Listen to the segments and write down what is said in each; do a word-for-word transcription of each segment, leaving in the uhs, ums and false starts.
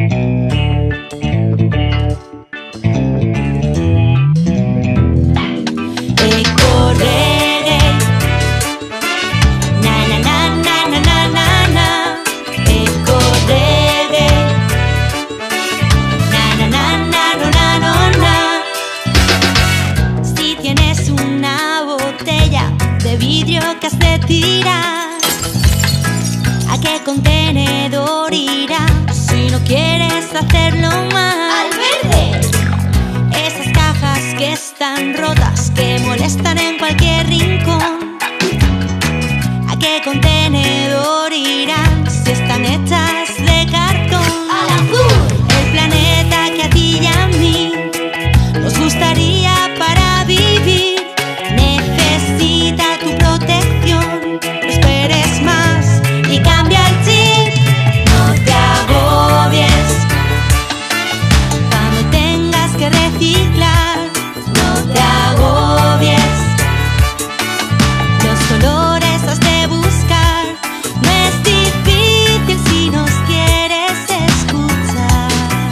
De vidrio que has de tirar, ¿a qué contenedor irá si no quieres hacerlo mal? ¡Al verde! Esas cajas que están rotas, que molestan en cualquier rincón, ¿a qué contenedor irán si están hechas de cartón? ¡Al azul! El planeta que a ti y a mí nos gustaría para vivir necesita tu protección. No esperes más y cambia el chip. No te agobies cuando tengas que reciclar. No te agobies, los colores has de buscar. No es difícil si nos quieres escuchar.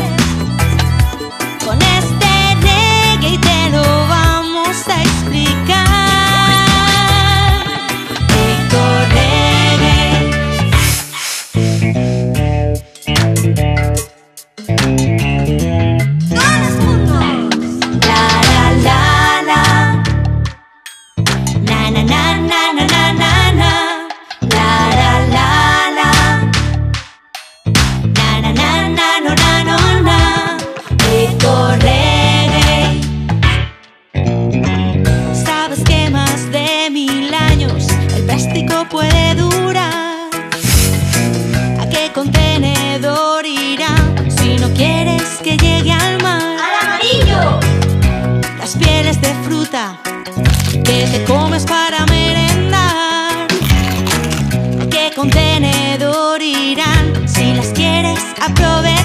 Con este reggae te lo vamos a explicar. Puede durar. ¿A qué contenedor irá si no quieres que llegue al mar? ¡Al amarillo! Las pieles de fruta que te comes para merendar, ¿a qué contenedor irán si las quieres aprovechar?